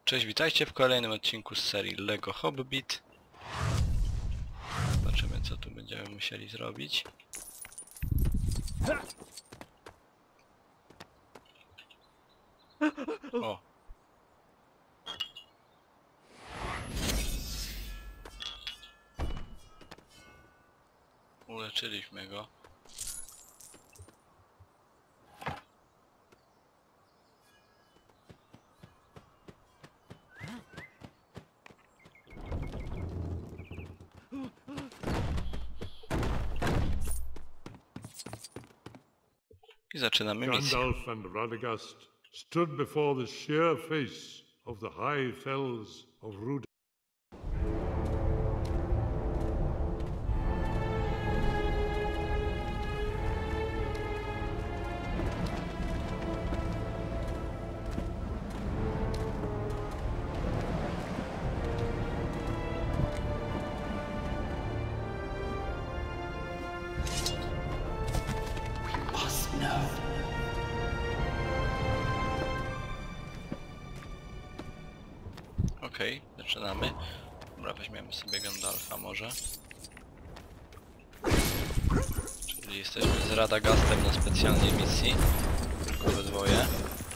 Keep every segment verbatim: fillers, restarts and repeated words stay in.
Cześć, witajcie w kolejnym odcinku z serii LEGO Hobbit. Zobaczymy, co tu będziemy musieli zrobić. O! Uleczyliśmy go. I zaczynamy misję. Gandalf and Radagast stood before the sheer face of the high fells of Rhuda. Okej, okay, zaczynamy. Dobra, weźmiemy sobie Gandalfa może. Czyli jesteśmy z Radagastem na specjalnej misji. Tylko we dwoje.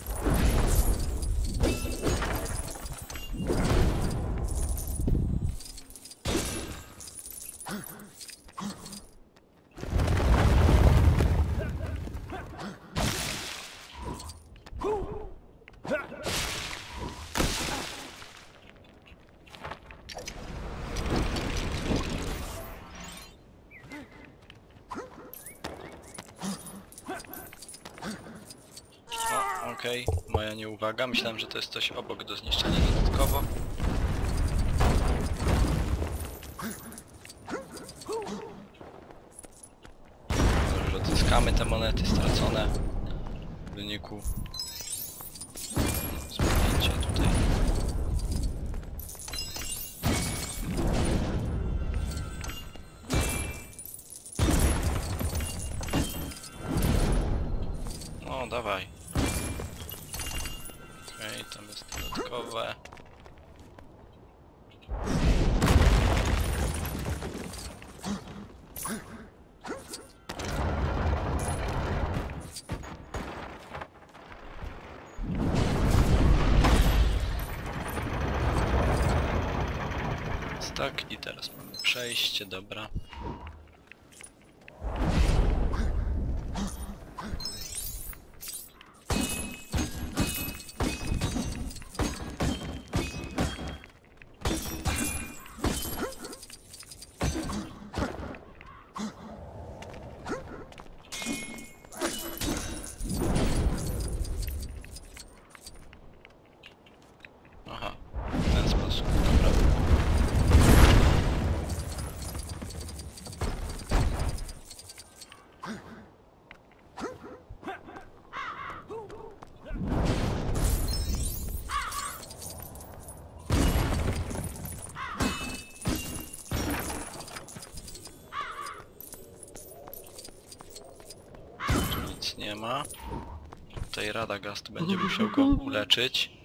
Okej, okay, moja nieuwaga. Myślałem, że to jest coś obok do zniszczenia dodatkowo. Może odzyskamy te monety stracone w wyniku zbudnięcia tutaj. No, dawaj. Okej, okay, tam jest dodatkowe. Tak, i teraz mamy przejście, dobra. Aha, w ten sposób, dobra. Tu nic nie ma. Tutaj Radagast będzie musiał go uleczyć.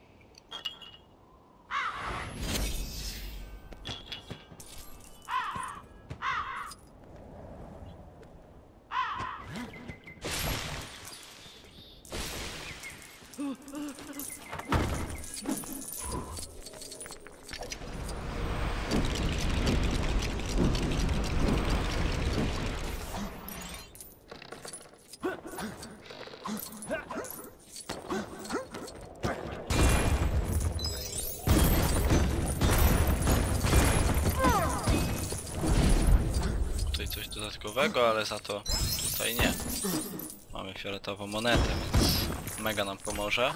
Coś dodatkowego, ale za to tutaj nie. Mamy fioletową monetę, więc mega nam pomoże.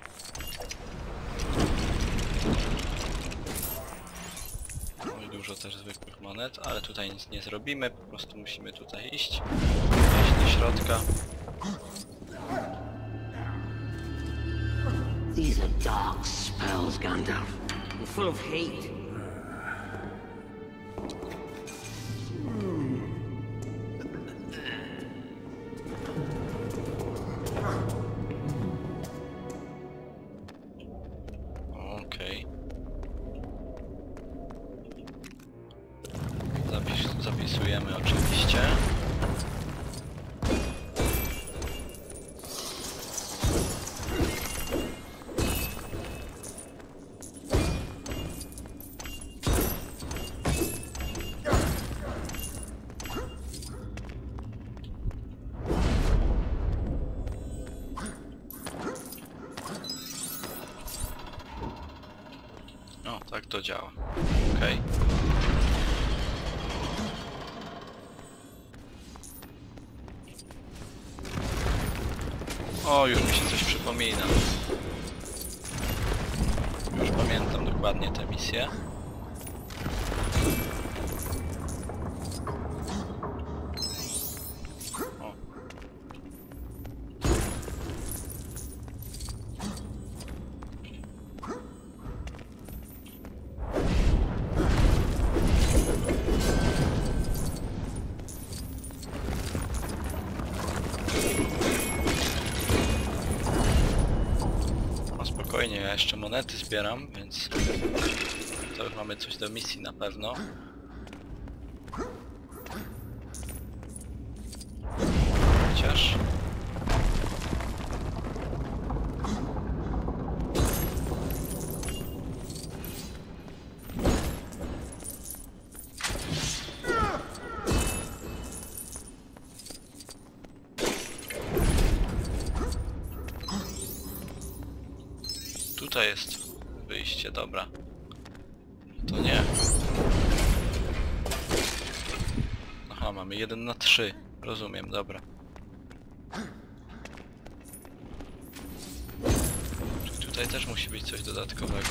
No i dużo też zwykłych monet, ale tutaj nic nie zrobimy, po prostu musimy tutaj iść, wejść do środka. These are dark spells, Gandalf, full of hate. Wpisujemy oczywiście. O, tak to działa. Okej. O, już mi się coś przypomina. Już pamiętam dokładnie tę misję. O. Spokojnie, ja jeszcze monety zbieram, więc to już mamy coś do misji na pewno. Chociaż... Tutaj jest wyjście, dobra. To nie. Aha, mamy jeden na trzy. Rozumiem, dobra. Czyli tutaj też musi być coś dodatkowego.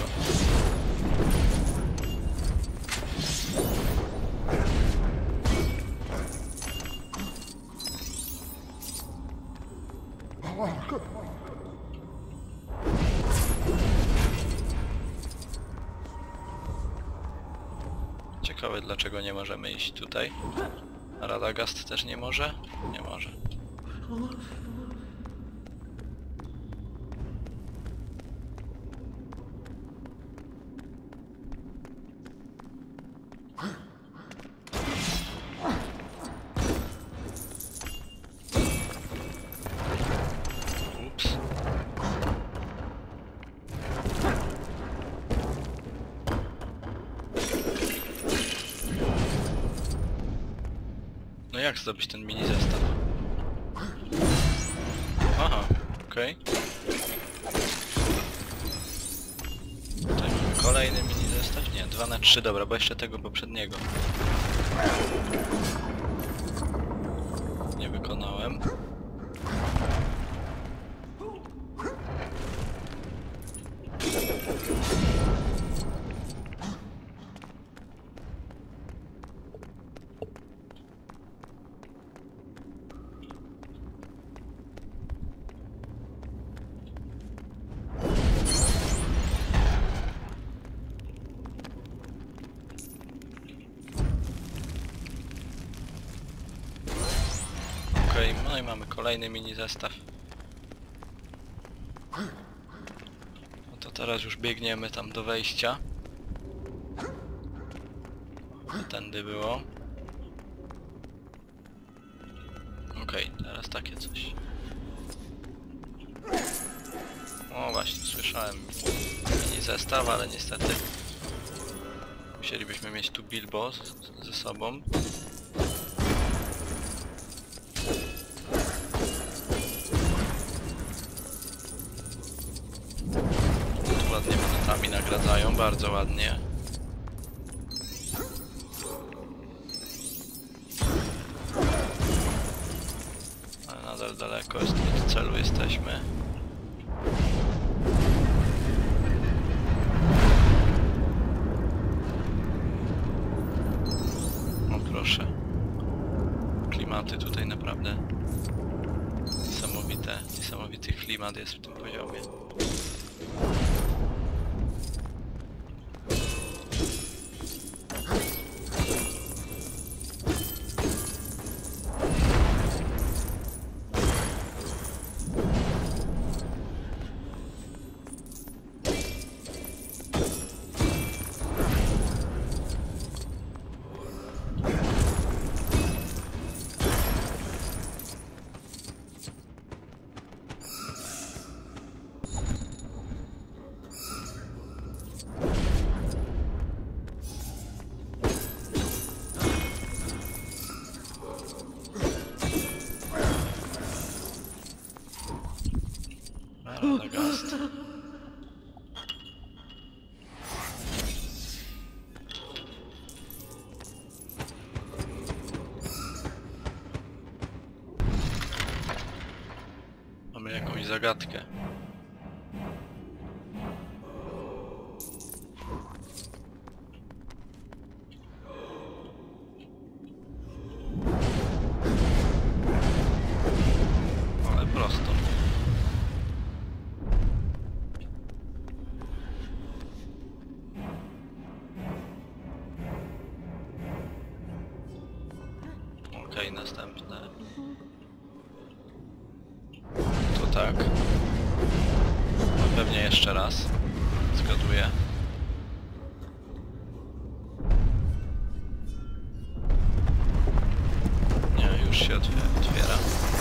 Ciekawe, dlaczego nie możemy iść tutaj. A Radagast też nie może? Nie może. Ups. No jak zdobyć ten mini zestaw? Aha, okej. Okay. Tutaj mamy kolejny mini zestaw? Nie, dwa na trzy, dobra, bo jeszcze tego poprzedniego nie wykonałem. Okej, okay, no i mamy kolejny mini zestaw. No to teraz już biegniemy tam do wejścia. Tędy było. Okej, okay, teraz takie coś. O właśnie, słyszałem mini zestaw, ale niestety musielibyśmy mieć tu Bilbo z, ze sobą. Tu ładnie monetami nagradzają, bardzo ładnie. Ale nadal daleko jest, od celu jesteśmy. O proszę. Klimaty tutaj naprawdę niesamowite. Niesamowity klimat jest w tym poziomie. Radagast. Mamy jakąś zagadkę. Ale prosto. Okej, następne. To tak. No pewnie jeszcze raz. Zgaduję. Nie, już się otwiera. otwiera.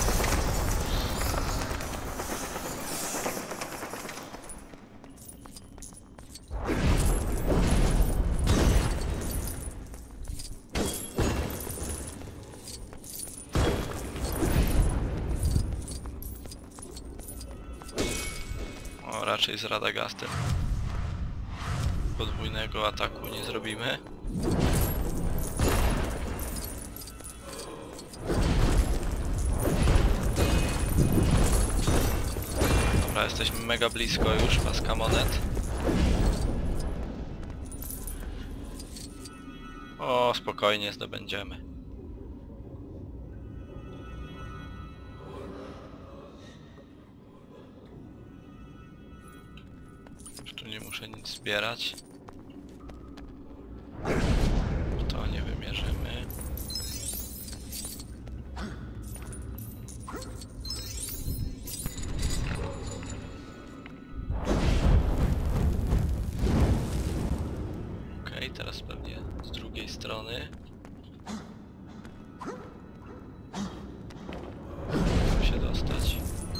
O, raczej z Radagastem podwójnego ataku nie zrobimy. Dobra, jesteśmy mega blisko już paska monet. O, spokojnie zdobędziemy. Już tu nie muszę nic zbierać. To nie wymierzymy. Okej, teraz pewnie z drugiej strony. Musimy się dostać.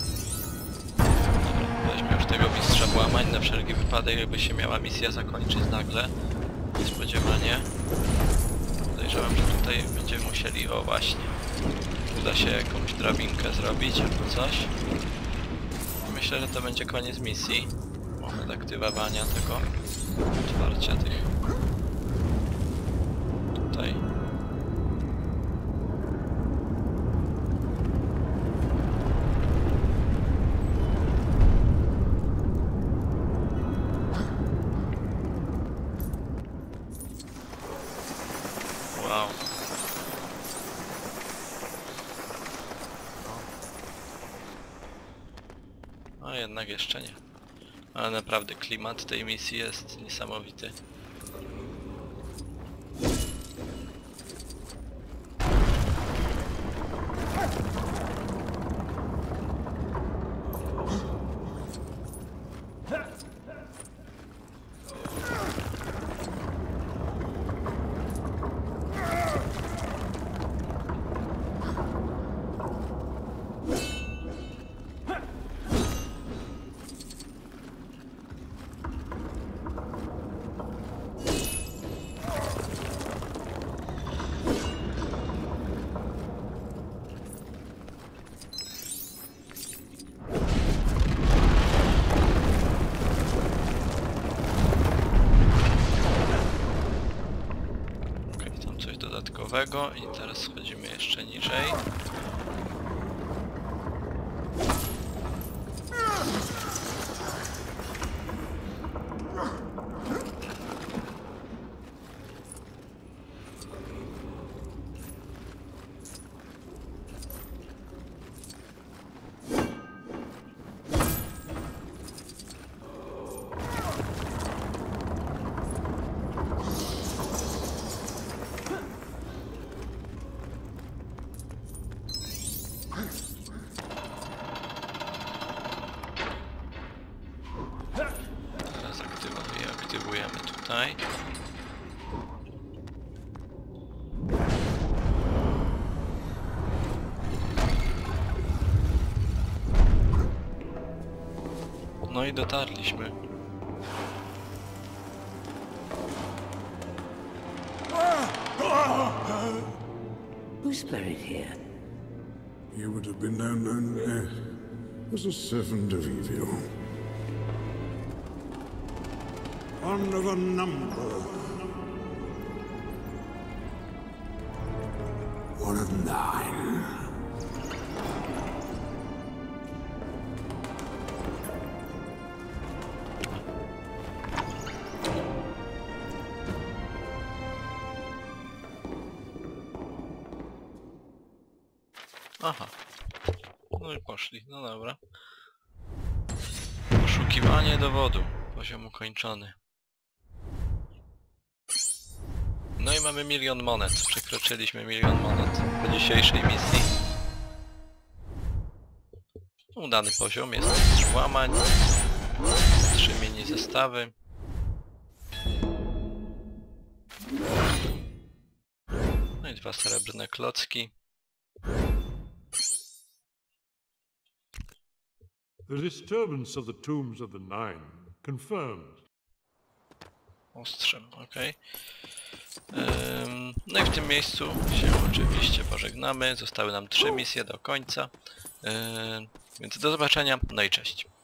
Dobra, weźmy już tego mistrza włamań na wszelki wypadek, jakby się miała misja zakończyć nagle. Niespodziewanie. Podejrzewam, że tutaj będziemy musieli, o właśnie, uda się jakąś drabinkę zrobić albo coś. Myślę, że to będzie koniec misji. Moment aktywowania tego, otwarcia tych tutaj. Wow. No jednak jeszcze nie. Ale naprawdę klimat tej misji jest niesamowity. Dodatkowego i teraz schodzimy jeszcze niżej. Teraz aktywujemy, aktywujemy tutaj. No i dotarliśmy. Who's buried here? You would have been known only as a servant of evil. One of a number. One of nine. Aha. No i poszli, no dobra. Poszukiwanie dowodu. Poziom ukończony. No i mamy milion monet. Przekroczyliśmy milion monet po dzisiejszej misji. Udany poziom jest mistrz łamań. Trzy mini zestawy. No i dwa srebrne klocki. The disturbance of the tombs of the Nine confirmed. Ostrzem, okej. Ym, no i w tym miejscu się oczywiście pożegnamy. Zostały nam trzy misje do końca. Ym, więc do zobaczenia, no i cześć.